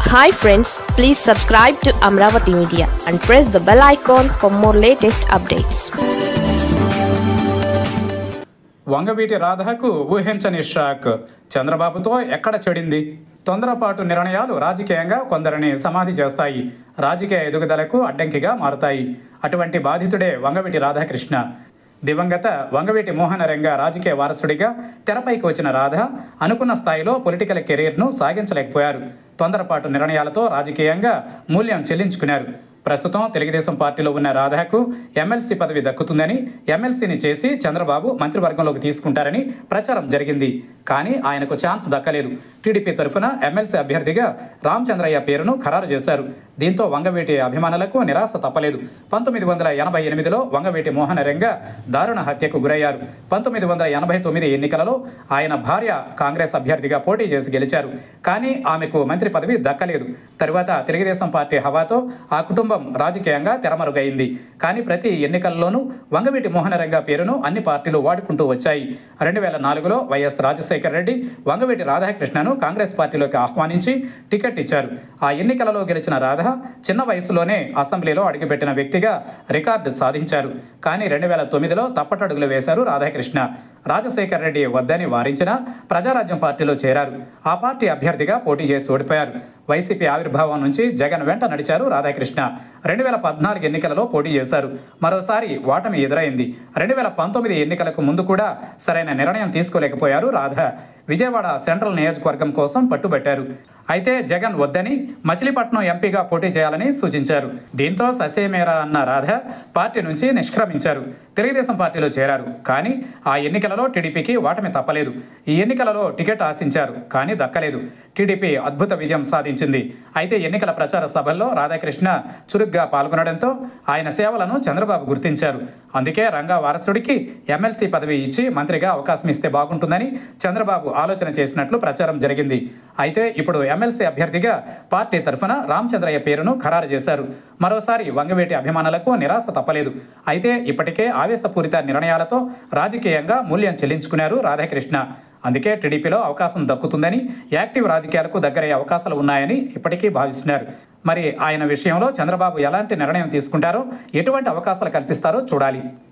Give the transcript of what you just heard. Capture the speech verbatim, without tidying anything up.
Hi friends, please subscribe to Amravati Media and press the bell icon for more latest updates. Vangaveeti రాధకు ఊహించని shock. చంద్రబాబుతో ఎక్కడ చెడింది? తొందరపాటు నిర్ణయాలు రాజకీయంగా కొందరిని సమాధి చేస్తాయి, రాజకీయ ఎదుగుదలకు అడ్డంకిగా మారుతాయి. అటువంటి బాధితుడే వంగవీటి రాధాకృష్ణ. దివంగత వంగవీటి మోహనరంగ రాజకీయ వారసుడిగా తెరపైకి వచ్చిన రాధ అనుకున్న స్థాయిలో పొలిటికల్ కెరీర్ను సాగించలేకపోయారు. తొందరపాటు నిర్ణయాలతో రాజకీయంగా మూల్యం చెల్లించుకున్నారు. ప్రస్తుతం తెలుగుదేశం పార్టీలో ఉన్న రాధకు ఎమ్మెల్సీ పదవి దక్కుతుందని, ఎమ్మెల్సీని చేసి చంద్రబాబు మంత్రివర్గంలోకి తీసుకుంటారని ప్రచారం జరిగింది. కానీ ఆయనకు ఛాన్స్ దక్కలేదు. టీడీపీ తరఫున ఎమ్మెల్సీ అభ్యర్థిగా రామచంద్రయ్య పేరును ఖరారు చేశారు. దీంతో వంగవీటి అభిమానులకు నిరాశ తప్పలేదు. పంతొమ్మిది వందల ఎనభై ఎనిమిదిలో వంగవీటి మోహనరంగ దారుణ హత్యకు గురయ్యారు. పంతొమ్మిది వందల ఎనభై తొమ్మిది ఎన్నికలలో ఆయన భార్య కాంగ్రెస్ అభ్యర్థిగా పోటీ చేసి గెలిచారు. కానీ ఆమెకు మంత్రి పదవి దక్కలేదు. తరువాత తెలుగుదేశం పార్టీ హవాతో ఆ కుటుంబం రాజకీయంగా తెరమరుగైంది. కానీ ప్రతి ఎన్నికల్లోనూ వంగవీటి మోహనరంగ పేరును అన్ని పార్టీలు వాడుకుంటూ వచ్చాయి. రెండు వేల నాలుగులో వైఎస్ రాజశేఖర రెడ్డి వంగవీటి రాధాకృష్ణను కాంగ్రెస్ పార్టీలోకి ఆహ్వానించి టికెట్ ఇచ్చారు. ఆ ఎన్నికలలో గెలిచిన రాధ చిన్న వయసులోనే అసెంబ్లీలో అడుగుపెట్టిన వ్యక్తిగా రికార్డు సాధించారు. కానీ రెండు వేల తొమ్మిదిలో తప్పటడుగులు వేశారు రాధాకృష్ణ. రాజశేఖర రెడ్డి వద్దని వారించిన ప్రజారాజ్యం పార్టీలో చేరారు. ఆ పార్టీ అభ్యర్థిగా పోటీ చేసి ఓడిపోయారు. వైసీపీ ఆవిర్భావం నుంచి జగన్ వెంట నడిచారు రాధాకృష్ణ. రెండు వేల పద్నాలుగు ఎన్నికలలో పోటీ చేశారు. మరోసారి ఓటమి ఎదురైంది. రెండు వేల పంతొమ్మిది ఎన్నికలకు ముందు కూడా సరైన నిర్ణయం తీసుకోలేకపోయారు రాధ. విజయవాడ సెంట్రల్ నియోజకవర్గం కోసం పట్టుబట్టారు. అయితే జగన్ వద్దని మచిలీపట్నం ఎంపీగా పోటీ చేయాలని సూచించారు. దీంతో ససేమేరా అన్న రాధ పార్టీ నుంచి నిష్క్రమించారు. తెలుగుదేశం పార్టీలో చేరారు. కానీ ఆ ఎన్నికలలో టీడీపీకి ఓటమి తప్పలేదు. ఈ ఎన్నికలలో టికెట్ ఆశించారు, కానీ దక్కలేదు. టీడీపీ అద్భుత విజయం సాధించింది. అయితే ఎన్నికల ప్రచార సభల్లో రాధాకృష్ణ చురుగ్గా పాల్గొనడంతో ఆయన సేవలను చంద్రబాబు గుర్తించారు. అందుకే రంగా వారసుడికి ఎమ్మెల్సీ పదవి ఇచ్చి మంత్రిగా అవకాశం ఇస్తే బాగుంటుందని చంద్రబాబు ఆలోచన చేసినట్లు ప్రచారం జరిగింది. అయితే ఇప్పుడు ఎమ్మెల్సీ అభ్యర్థిగా పార్టీ తరఫున రామచంద్రయ్య పేరును ఖరారు చేశారు. మరోసారి వంగవీటి అభిమానులకు నిరాశ తప్పలేదు. అయితే ఇప్పటికే ఆవేశపూరిత నిర్ణయాలతో రాజకీయంగా మూల్యం చెల్లించుకున్నారు రాధాకృష్ణ. అందుకే టీడీపీలో అవకాశం దక్కుతుందని, యాక్టివ్ రాజకీయాలకు దగ్గరయ్యే అవకాశాలు ఉన్నాయని ఇప్పటికీ భావిస్తున్నారు. మరి ఆయన విషయంలో చంద్రబాబు ఎలాంటి నిర్ణయం తీసుకుంటారో, ఎటువంటి అవకాశాలు కల్పిస్తారో చూడాలి.